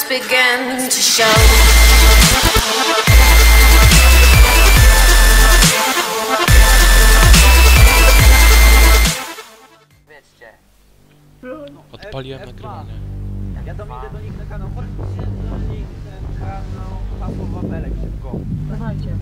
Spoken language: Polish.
began to show. Wiecie. Odpaliłem nagrywanie. Ja idę do nich na kanał. Chodźcie do nich ten kanał. Hasło Wawelek szybko. Dawajcie.